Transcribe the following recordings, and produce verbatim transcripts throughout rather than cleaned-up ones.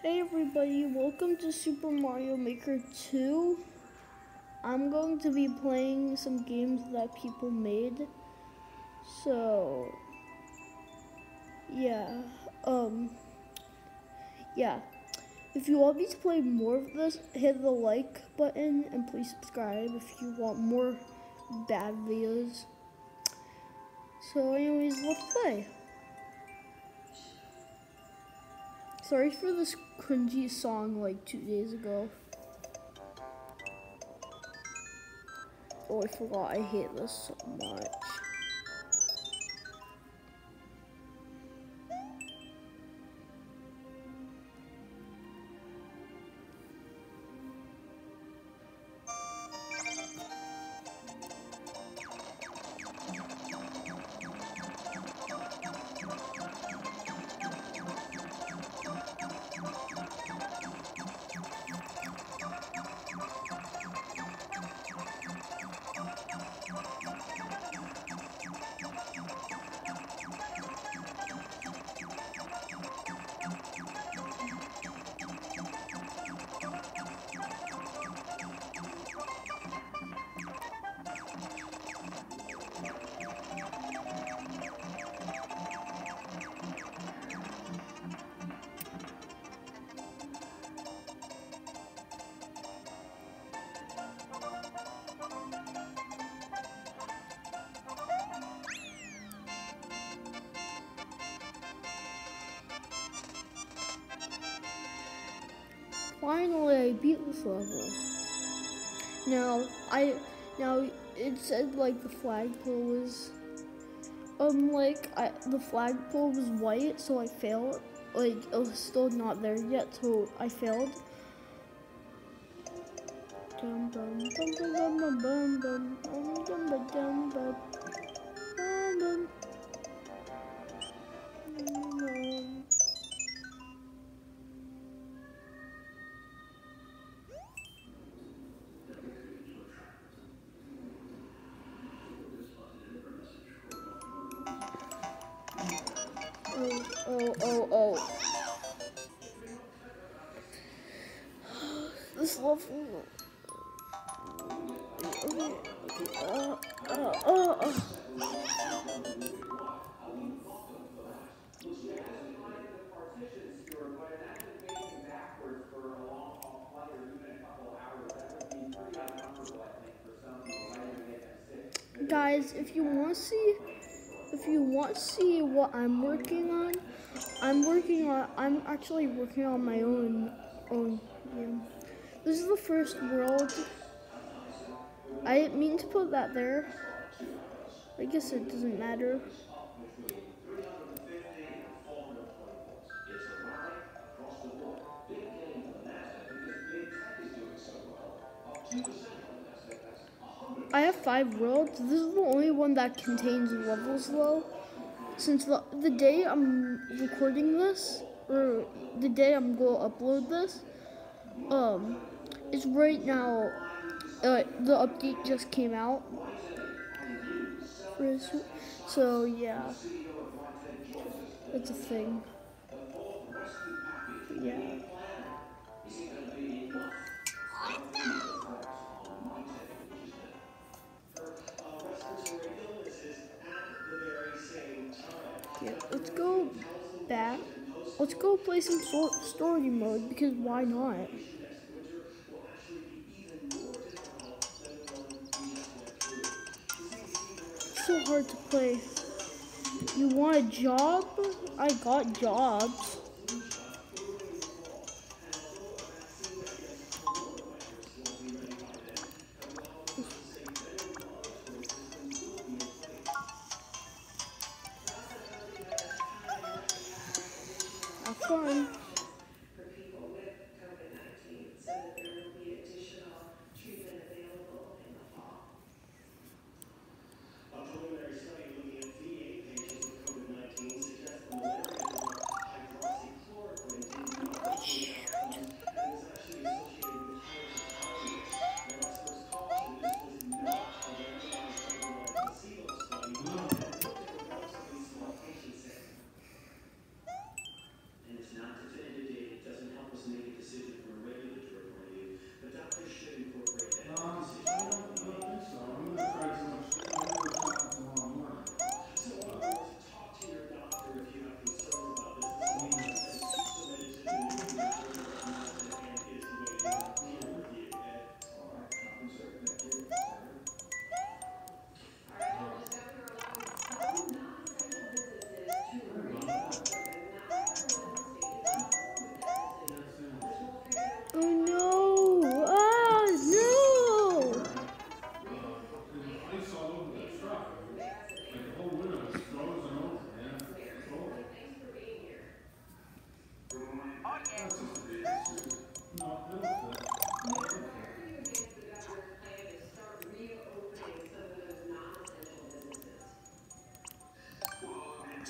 Hey everybody, welcome to Super Mario Maker two. I'm going to be playing some games that people made. So, yeah, um, yeah. If you want me to play more of this, hit the like button and please subscribe if you want more bad videos. So anyways, let's play. Sorry for this cringy song like two days ago. Oh, I forgot I hate this so much. Finally, I beat this level. Now, I now it said like the flagpole was um like I the flagpole was white, so I failed. Like it was still not there yet, so I failed. Dum bum bum bum bum bum bum bum bum bum bum bum bum. Oh, oh, oh, oh. This level. Okay, okay. Uh, uh, uh, uh. Guys, if you want to see, if you want to see what I'm working on, I'm working on. I'm actually working on my own own game. This is the first world. I didn't mean to put that there. I guess it doesn't matter. I have five worlds. This is the only one that contains levels though. Since the, the day I'm recording this, or the day I'm going to upload this, um, it's right now, uh, the update just came out. So yeah, that's a thing. Yeah. Yeah, let's go back. Let's go play some story mode because why not? It's so hard to play. You want a job? I got jobs. Have fun.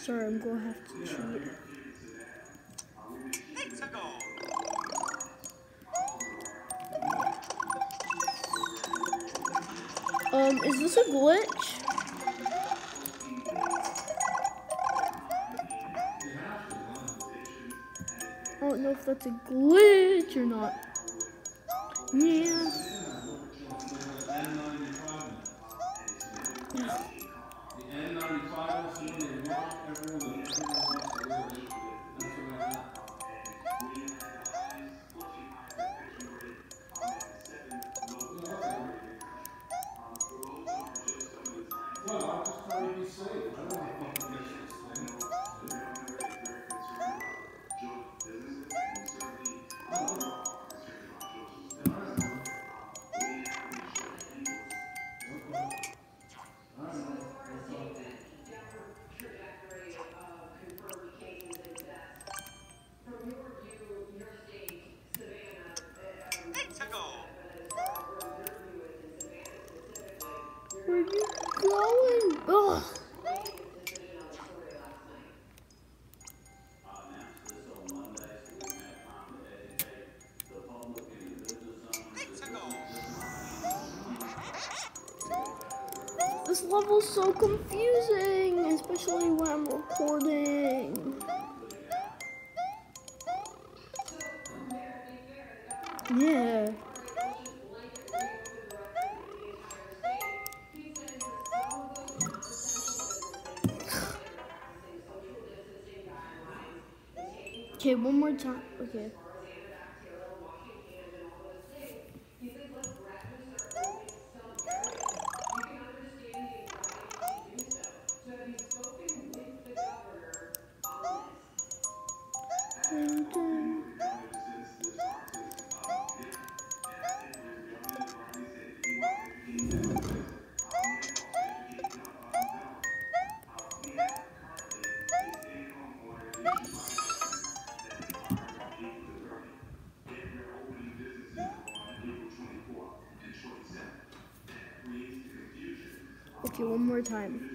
Sorry, I'm gonna have to cheat. Um, is this a glitch? I don't know if that's a glitch or not. Yeah. Where are you going? Ugh. This level's so confusing, especially when I'm recording. Yeah. Okay, one more time. Okay. Okay, one more time.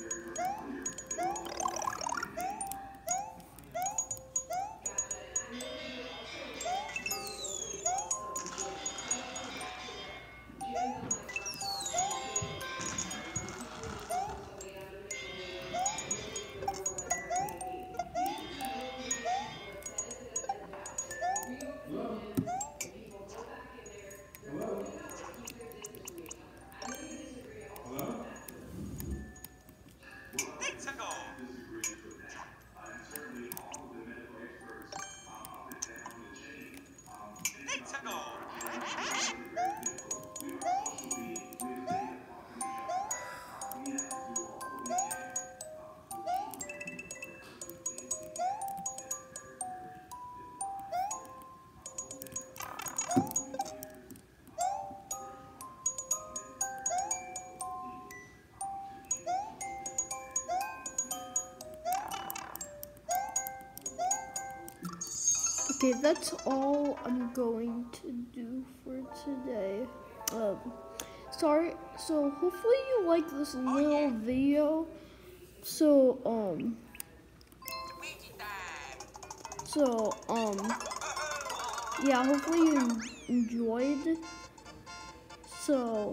Okay, that's all I'm going to do for today. Um, sorry, so hopefully you like this little video. So, um, so, um, yeah, hopefully you enjoyed. So,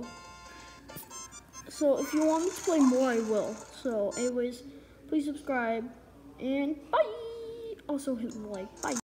so if you want me to play more, I will. So, anyways, please subscribe, and bye! Also hit the like, bye!